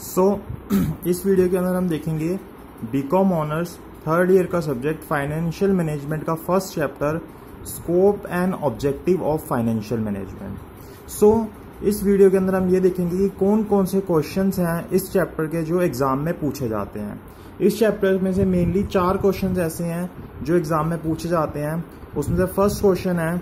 सो इस वीडियो के अंदर हम देखेंगे बीकॉम ऑनर्स थर्ड ईयर का सब्जेक्ट फाइनेंशियल मैनेजमेंट का first chapter scope and objective of financial management. So इस वीडियो के अंदर हम ये देखेंगे कि कौन कौन से क्वेश्चंस हैं इस चैप्टर के जो एग्जाम में पूछे जाते हैं। इस चैप्टर में से मेनली 4 क्वेश्चंस ऐसे हैं जो एग्जाम में पूछे जाते हैं। उसमें से फर्स्ट क्वेश्चन है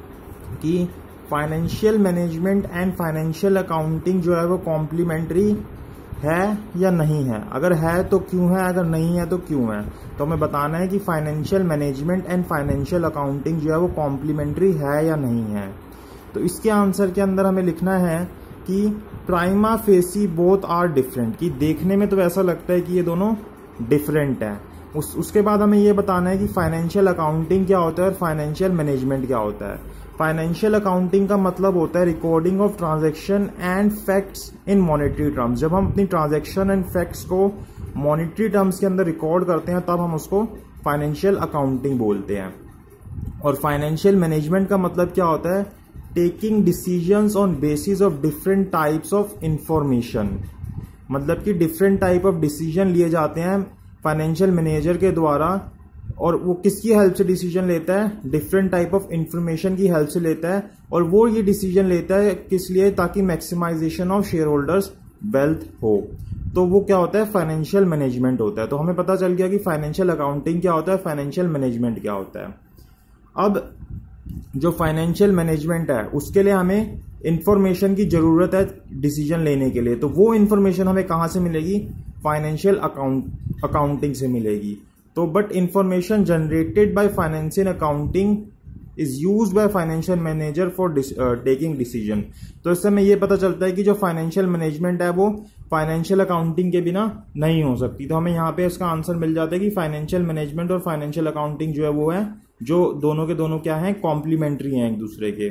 कि financial management and financial accounting जो है वो कॉम्प्लीमेंट्री है या नहीं है, अगर है तो क्यों है, अगर नहीं है तो क्यों है। तो हमें बताना है कि financial management and financial accounting जो है वो कॉम्प्लीमेंट्री है या नहीं है। तो इसके आंसर के अंदर हमें लिखना है कि prima facie both are different, कि देखने में तो ऐसा लगता है कि ये दोनों डिफरेंट है। उसके बाद हमें ये बताना है कि फाइनेंशियल अकाउंटिंग क्या होता है और फाइनेंशियल मैनेजमेंट क्या होता है। फाइनेंशियल अकाउंटिंग का मतलब होता है recording of transaction and facts in monetary terms. जब हम अपनी ट्रांजैक्शन एंड फैक्ट्स को मॉनेटरी टर्म्स के अंदर रिकॉर्ड करते हैं तब हम उसको फाइनेंशियल अकाउंटिंग बोलते हैं। और फाइनेंशियल मैनेजमेंट का मतलब क्या होता है, taking decisions on basis of different types of information. मतलब कि डिफरेंट टाइप ऑफ डिसीजन लिए जाते हैं फाइनेंशियल मैनेजर के द्वारा, और वो किसकी हेल्प से डिसीजन लेता है, डिफरेंट टाइप ऑफ इंफॉर्मेशन की हेल्प से लेता है। और वो ये डिसीजन लेता है किस लिए, ताकि maximisation of share holders wealth हो। तो वो क्या होता है, फाइनेंशियल मैनेजमेंट होता है। तो हमें पता चल गया कि फाइनेंशियल अकाउंटिंग क्या होता है, फाइनेंशियल मैनेजमेंट क्या होता है। अब जो फाइनेंशियल मैनेजमेंट है उसके लिए हमें इंफॉर्मेशन की जरूरत है डिसीजन लेने के लिए। तो वो इंफॉर्मेशन हमें कहां से मिलेगी, फाइनेंशियल अकाउंटिंग से मिलेगी। तो but information generated by financial accounting is use by financial manager for taking decision. तो इससे हमें यह पता चलता है कि जो फाइनेंशियल मैनेजमेंट है वो फाइनेंशियल अकाउंटिंग के बिना नहीं हो सकती। तो हमें यहाँ पे इसका आंसर मिल जाता है कि फाइनेंशियल मैनेजमेंट और फाइनेंशियल अकाउंटिंग जो है वो है, जो दोनों के दोनों क्या है, कॉम्प्लीमेंट्री हैं एक दूसरे के।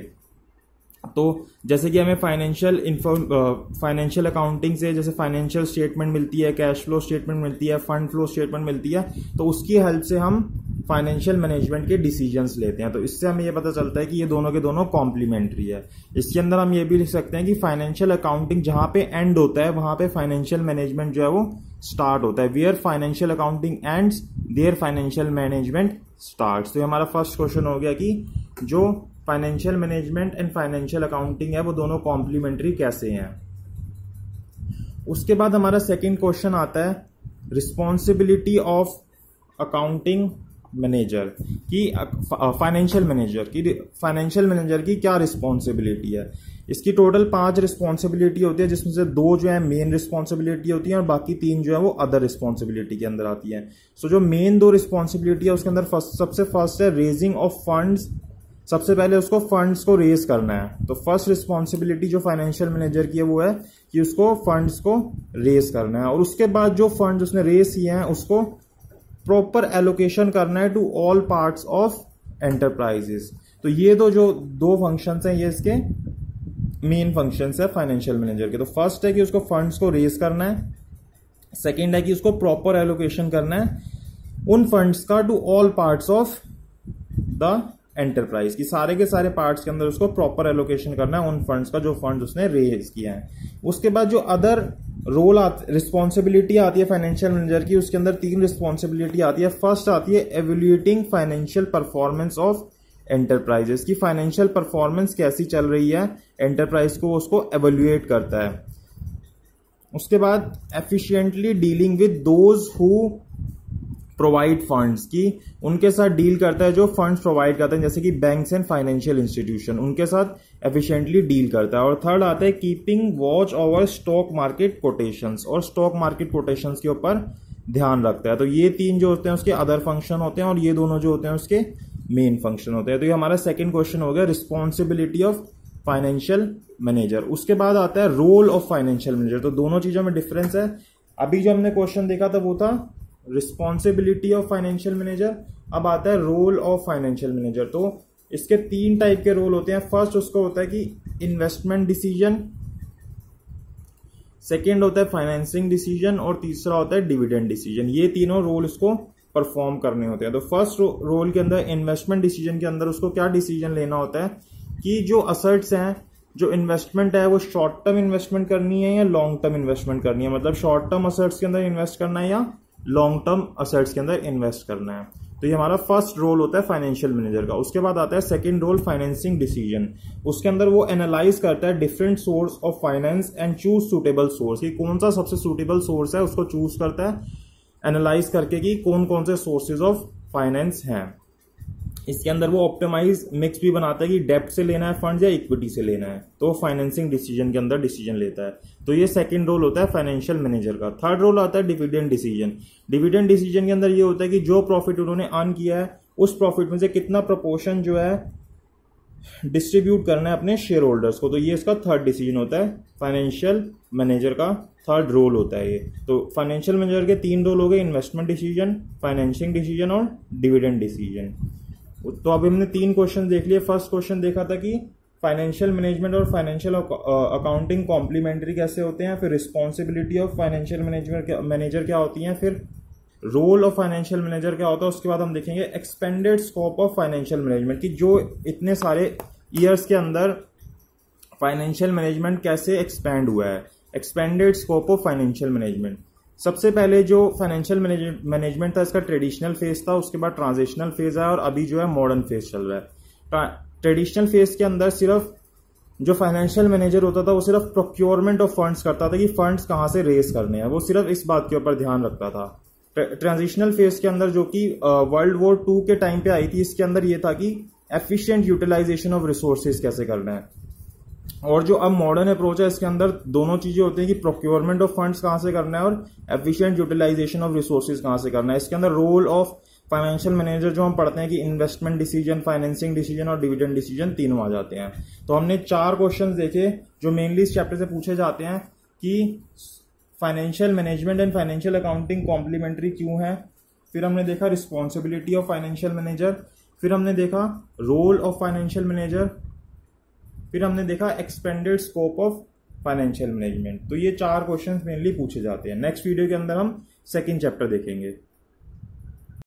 तो जैसे कि हमें फाइनेंशियल अकाउंटिंग से जैसे फाइनेंशियल स्टेटमेंट मिलती है, कैश फ्लो स्टेटमेंट मिलती है, फंड फ्लो स्टेटमेंट मिलती है, तो उसकी हेल्प से हम फाइनेंशियल मैनेजमेंट के डिसीजंस लेते हैं। तो इससे हमें ये पता चलता है कि ये दोनों के दोनों कॉम्प्लीमेंट्री है। इसके अंदर हम ये भी लिख सकते हैं कि फाइनेंशियल अकाउंटिंग जहां पे एंड होता है वहां पे फाइनेंशियल मैनेजमेंट जो है वो स्टार्ट होता है। Where financial accounting ends there financial management starts. तो ये हमारा फर्स्ट क्वेश्चन हो गया कि जो financial management and financial accounting है वो दोनों कॉम्प्लीमेंट्री कैसे हैं। उसके बाद हमारा सेकंड क्वेश्चन आता है रिस्पॉन्सिबिलिटी ऑफ अकाउंटिंग मैनेजर की, फाइनेंशियल मैनेजर की क्या रिस्पॉन्सिबिलिटी है। इसकी टोटल 5 रिस्पॉन्सिबिलिटी होती है, जिसमें से 2 जो है मेन रिस्पॉन्सिबिलिटी होती है और बाकी 3 जो है वो अदर रिस्पॉन्सिबिलिटी के अंदर आती है। सो जो मेन 2 रिस्पॉन्सिबिलिटी है उसके अंदर सबसे फर्स्ट है रेजिंग ऑफ फंड्स। सबसे पहले उसको फंड्स को रेज करना है। तो फर्स्ट रिस्पॉन्सिबिलिटी जो फाइनेंशियल मैनेजर की है वो है कि उसको फंड्स को रेज करना है, और उसके बाद जो फंड्स उसने रेज किए हैं उसको प्रॉपर एलोकेशन करना है to all parts of enterprises. तो ये जो 2 फंक्शंस हैं ये इसके मेन फंक्शंस है फाइनेंशियल मैनेजर के। तो फर्स्ट है कि उसको फंड्स को रेज करना है, सेकेंड है कि उसको प्रॉपर एलोकेशन करना है उन फंड्स का to all parts of the enterprise, की सारे के सारे पार्ट्स के अंदर उसको प्रॉपर एलोकेशन करना है उन फंड्स का जो फंड्स उसने रेज किया है। उसके बाद जो अदर रिस्पॉन्सिबिलिटी आती है फाइनेंशियल मैनेजर की, उसके अंदर 3 रिस्पॉन्सिबिलिटी आती है। फर्स्ट आती है evaluating financial performance of enterprises, की फाइनेंशियल परफॉर्मेंस कैसी चल रही है एंटरप्राइज को, उसको एवेल्युएट करता है। उसके बाद efficiently dealing with those who provide funds, की उनके साथ डील करता है जो फंड्स प्रोवाइड करते हैं, जैसे कि बैंक्स एंड फाइनेंशियल इंस्टीट्यूशन, उनके साथ एफिशिएंटली डील करता है। और थर्ड आता है keeping watch over stock market quotations, और स्टॉक मार्केट कोटेशंस के ऊपर ध्यान रखता है। तो ये 3 जो होते हैं उसके अदर फंक्शन होते हैं और ये दोनों जो होते हैं उसके मेन फंक्शन होते हैं। तो ये हमारा सेकेंड क्वेश्चन हो गया रिस्पॉन्सिबिलिटी ऑफ फाइनेंशियल मैनेजर। उसके बाद आता है रोल ऑफ फाइनेंशियल मैनेजर। तो दोनों चीजों में डिफरेंस है। अभी जो हमने क्वेश्चन देखा था वो था रिस्पॉन्सिबिलिटी ऑफ फाइनेंशियल मैनेजर, अब आता है रोल ऑफ फाइनेंशियल मैनेजर। तो इसके 3 टाइप के रोल होते हैं। फर्स्ट उसको होता है कि इन्वेस्टमेंट डिसीजन, सेकेंड होता है फाइनेंसिंग डिसीजन, और तीसरा होता है डिविडेंड डिसीजन। ये तीनों रोल उसको परफॉर्म करने होते हैं। तो फर्स्ट रोल के अंदर इन्वेस्टमेंट डिसीजन के अंदर उसको क्या डिसीजन लेना होता है कि जो असेट्स हैं जो इन्वेस्टमेंट है वो शॉर्ट टर्म इन्वेस्टमेंट करनी है या लॉन्ग टर्म इन्वेस्टमेंट करनी है, मतलब शॉर्ट टर्म असेट्स के अंदर इन्वेस्ट करना है या लॉन्ग टर्म असेट्स के अंदर इन्वेस्ट करना है। तो ये हमारा फर्स्ट रोल होता है फाइनेंशियल मैनेजर का। उसके बाद आता है सेकंड रोल फाइनेंसिंग डिसीजन। उसके अंदर वो एनालाइज करता है different source of finance and choose suitable source, कि कौन सा सबसे सुटेबल सोर्स है उसको चूज करता है एनालाइज करके कि कौन कौन से सोर्सेज ऑफ फाइनेंस हैं। इसके अंदर वो ऑप्टिमाइज मिक्स भी बनाता है कि डेब्ट से लेना है फंड या इक्विटी से लेना है, तो फाइनेंसिंग डिसीजन के अंदर डिसीजन लेता है। तो ये सेकंड रोल होता है फाइनेंशियल मैनेजर का। थर्ड रोल आता है डिविडेंड डिसीजन। डिविडेंड डिसीजन के अंदर ये होता है कि जो प्रॉफिट उन्होंने अर्न किया है उस प्रॉफिट में से कितना प्रोपोर्शन जो है डिस्ट्रीब्यूट करना है अपने शेयर होल्डर्स को। तो ये इसका थर्ड डिसीजन होता है, फाइनेंशियल मैनेजर का थर्ड रोल होता है ये। तो फाइनेंशियल मैनेजर के 3 रोल हो गए, इन्वेस्टमेंट डिसीजन, फाइनेंसिंग डिसीजन और डिविडेंड डिसीजन। तो अभी हमने 3 क्वेश्चन देख लिए। फर्स्ट क्वेश्चन देखा था कि फाइनेंशियल मैनेजमेंट और फाइनेंशियल अकाउंटिंग कॉम्प्लीमेंट्री कैसे होते हैं, फिर रिस्पॉन्सिबिलिटी ऑफ फाइनेंशियल मैनेजर क्या होती है, फिर रोल ऑफ फाइनेंशियल मैनेजर क्या होता है। उसके बाद हम देखेंगे expanded scope of financial management, कि जो इतने सारे ईयर्स के अंदर फाइनेंशियल मैनेजमेंट कैसे एक्सपैंड हुआ है, expanded scope of financial management. सबसे पहले जो फाइनेंशियल मैनेजमेंट था इसका ट्रेडिशनल फेज था, उसके बाद ट्रांजिशनल फेज है और अभी जो है मॉडर्न फेज चल रहा है। ट्रेडिशनल फेज के अंदर सिर्फ जो फाइनेंशियल मैनेजर होता था वो सिर्फ प्रोक्योरमेंट ऑफ फंड्स करता था कि फंड्स कहां से रेज करने हैं, वो सिर्फ इस बात के ऊपर ध्यान रखता था। ट्रांजिशनल फेज के अंदर जो कि वर्ल्ड वॉर 2 के टाइम पे आई थी, इसके अंदर ये था कि एफिशिएंट यूटिलाइजेशन ऑफ रिसोर्सेज कैसे करना है। और जो अब मॉडर्न अप्रोच है इसके अंदर दोनों चीजें होती हैं कि प्रोक्योरमेंट ऑफ फंड्स कहां से करना है और एफिशिएंट यूटिलाइजेशन ऑफ रिसोर्सेज कहां से करना है। इसके अंदर रोल ऑफ फाइनेंशियल मैनेजर जो हम पढ़ते हैं कि इन्वेस्टमेंट डिसीजन, फाइनेंसिंग डिसीजन और डिविडेंड डिसीजन तीनों आ जाते हैं। तो हमने 4 क्वेश्चन देखे जो मेनली इस चैप्टर से पूछे जाते हैं कि financial management and financial accounting complementary क्यों है, फिर हमने देखा रिस्पॉन्सिबिलिटी ऑफ फाइनेंशियल मैनेजर, फिर हमने देखा रोल ऑफ फाइनेंशियल मैनेजर, फिर हमने देखा expanded scope of financial management. तो ये 4 क्वेश्चंस मेनली पूछे जाते हैं। नेक्स्ट वीडियो के अंदर हम सेकंड चैप्टर देखेंगे।